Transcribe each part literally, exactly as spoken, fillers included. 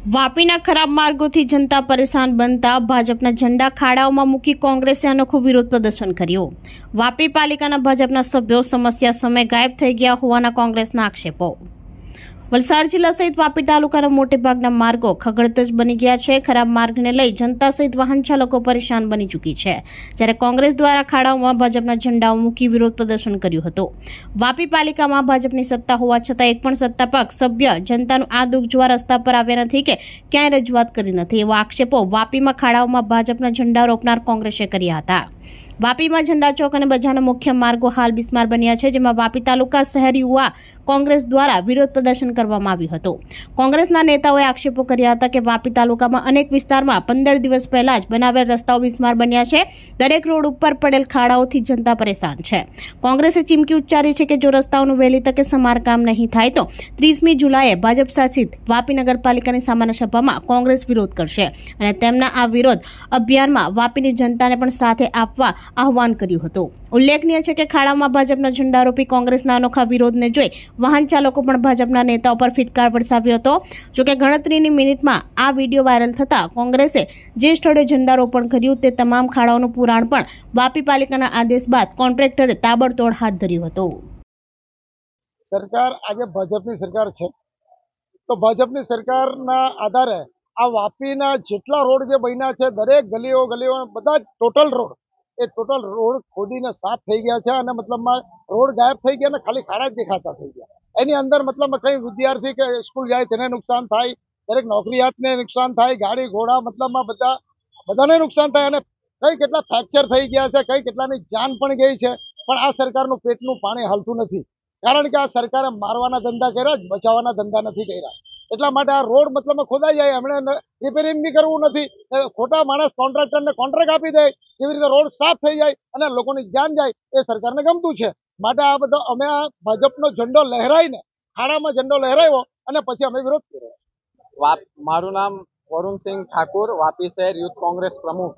વાપીના ખરાબ માર્ગોથી જનતા પરેશાન બનતા ભાજપના ઝંડા ખાડાઓમાં મૂકી કોંગ્રેસે અનોખું વિરોધ પ્રદર્શન કર્યું। વાપી પાલિકાના ભાજપના સભ્યો સમસ્યા સમયે ગાયબ થઈ ગયા હોવાના કોંગ્રેસના આક્ષેપો। વલસાડ જિલ્લા સહિત વાપી તાલુકાના મોટેભાગના માર્ગો ખગડધજ બની ગયા છે। ખરાબ માર્ગને લઈ જનતા સહિત વાહન ચાલકો પરેશાન બની ચૂકી છે, જ્યારે કોંગ્રેસ દ્વારા ખાડાઓમાં ભાજપના ઝંડાઓ મૂકી વિરોધ પ્રદર્શન કર્યું હતું। વાપી પાલિકામાં ભાજપની સત્તા હોવા છતાં એક પણ સત્તાપક્ષ સભ્ય જનતાનું આ દુઃખ જોવા રસ્તા પર આવ્યા નથી કે ક્યાંય રજૂઆત કરી નથી, એવા આક્ષેપો વાપીમાં ખાડાઓમાં ભાજપના ઝંડા રોપનાર કોંગ્રેસે કર્યા હતા। વાપીમાં ઝંડા ચોક અને બજારના મુખ્ય માર્ગો હાલ બિસ્માર બન્યા છે, જેમાં વાપી તાલુકા શહેર યુવા કોંગ્રેસ દ્વારા વિરોધ પ્રદર્શન કરવામાં આવ્યું હતું। કોંગ્રેસના નેતાઓએ આક્ષેપો કર્યા હતા કે વાપી તાલુકામાં અનેક વિસ્તારમાં પંદર દિવસ પહેલા જ બનાવેલ રસ્તાઓ બિસ્માર બન્યા છે, દરેક રોડ ઉપર પડેલ ખાડાઓથી જનતા પરેશાન છે। કોંગ્રેસે ચીમકી ઉચ્ચારી છે કે જો રસ્તાઓનું વહેલી તકે સમારકામ નહીં થાય તો ત્રીસમી જુલાઈએ ભાજપ શાસિત વાપી નગરપાલિકાની સામાન્ય સભામાં કોંગ્રેસ વિરોધ કરશે અને તેમના આ વિરોધ અભિયાનમાં વાપીની જનતાને પણ સાથે આપવા આહવાન કર્યું હતું। ઉલ્લેખનીય છે કે ખાડામાં ભાજપના ઝંડા રોપી કોંગ્રેસના અનોખા વિરોધને જોઈ વાહન ચાલકો પણ ભાજપના નેતાઓ પર ફિટકાર વરસાવ્યો હતો। જોકે ગણતરીની મિનિટમાં આ વિડીયો વાયરલ થતા કોંગ્રેસે જે સ્થળે ઝંડા રોપણ કર્યું તે તમામ ખાડાઓનું પુરાણ પણ વાપી પાલિકાના આદેશ બાદ કોન્ટ્રાક્ટરે તાબડતોડ હાથ ધર્યું હતું। સરકાર આજે ભાજપની સરકાર છે, તો ભાજપની સરકારના આધારે આ વાપીના જેટલા રોડ જે બન્યા છે, દરેક ગલીઓ ગલીઓ બધા જ ટોટલ રોડ એ ટોટલ રોડ ખોદીને સાફ થઈ ગયા છે અને મતલબમાં રોડ ગાયબ થઈ ગયા ને ખાલી ખાડા જ દેખાતા થઈ ગયા। એની અંદર મતલબમાં કઈ વિદ્યાર્થી કે સ્કૂલ જાય તેને નુકસાન થાય, દરેક નોકરિયાતને નુકસાન થાય, ગાડી ઘોડા મતલબમાં બધા બધાને નુકસાન થાય અને કઈ કેટલા ફ્રેક્ચર થઈ ગયા છે, કઈ કેટલાની જાન પણ ગઈ છે, પણ આ સરકારનું પેટનું પાણી હાલતું નથી, કારણ કે આ સરકારે મારવાના ધંધા કર્યા જ બચાવવાના ધંધા નથી કર્યા। એટલા માટે આ રોડ મતલબમાં ખોદાઈ જાય, એમણે રિપેરિંગ બી કરવું નથી, ખોટા માણસ કોન્ટ્રાક્ટરને કોન્ટ્રાક્ટ આપી દે, કેવી રીતે રોડ સાફ થઈ જાય અને લોકોની જાન જાય એ સરકારને ગમતું છે। માટે આ બધો અમે આ ભાજપનો ઝંડો લહેરાઈને ખાડામાં ઝંડો લહેરાવ્યો અને પછી અમે વિરોધ કર્યો। મારું નામ વરુણસિંહ ઠાકુર, વાપી શહેર યુથ કોંગ્રેસ પ્રમુખ।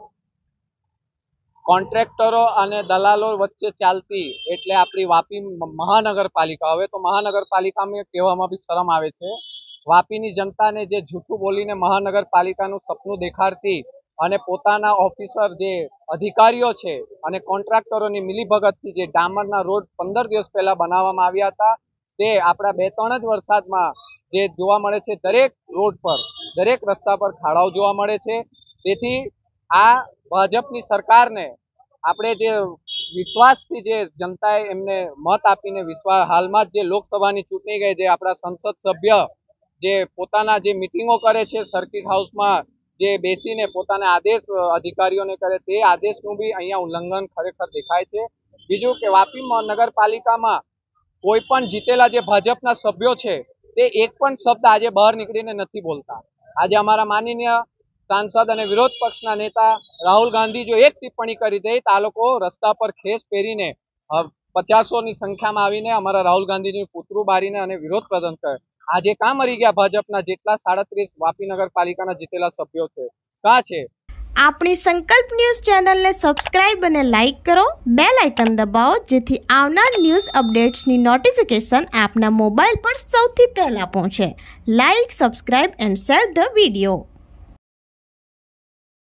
કોન્ટ્રાક્ટરો અને દલાલો વચ્ચે ચાલતી એટલે આપણી વાપી મહાનગરપાલિકા, હવે તો મહાનગરપાલિકામાં કહેવામાં બી શરમ આવે છે, વાપીની જનતાને જે જૂઠું બોલીને મહાનગરપાલિકાનું સપનું દેખાડતી અને પોતાના ઓફિસર જે અધિકારીઓ છે અને કોન્ટ્રાક્ટરોની મિલીભગતથી જે ડામરના રોડ પંદર દિવસ પહેલા બનાવવામાં આવ્યા હતા તે આપણા બે ત્રણ જ વરસાદમાં જે જોવા મળે છે, દરેક રોડ પર દરેક રસ્તા પર ખાડાઓ જોવા મળે છે। તેથી આ ભાજપની સરકારને આપણે જે વિશ્વાસથી જે જનતાએ એમને મત આપીને વિશ્વાસ, હાલમાં જ જે લોકસભાની ચૂંટણી ગઈ, જે આપણા સંસદ સભ્ય જે પોતાના જે મિટિંગો કરે છે સર્કિટ હાઉસમાં, જે બેસીને પોતાના આદેશ અધિકારીઓને કરે, તે આદેશનું બી અહીંયા ઉલ્લંઘન ખરેખર દેખાય છે। બીજું કે વાપી નગરપાલિકામાં કોઈ પણ જીતેલા જે ભાજપના સભ્યો છે તે એક પણ શબ્દ આજે બહાર નીકળીને નથી બોલતા। આજે અમારા માનનીય સાંસદ અને વિરોધ પક્ષના નેતા રાહુલ ગાંધી જો એક ટિપ્પણી કરી દે તો આ લોકો રસ્તા પર ખેસ પહેરીને પચાસોની સંખ્યામાં આવીને અમારા રાહુલ ગાંધીનું પુતળું બારીને અને વિરોધ પ્રદર્શન કરે। આજે કાં મરી ગયા ભાજપના જેટલા સાડત્રીસ વાપી નગરપાલિકાના જીતેલા સભ્યો છે, કાં છે? આપણી સંકલ્પ ન્યૂઝ ચેનલને સબસ્ક્રાઇબ અને લાઇક કરો, બેલ આઇકન દબાવો, જેથી આવનાર ન્યૂઝ અપડેટ્સની નોટિફિકેશન આપના મોબાઈલ પર સૌથી પહેલા પહોંચે। Like, subscribe and share the video.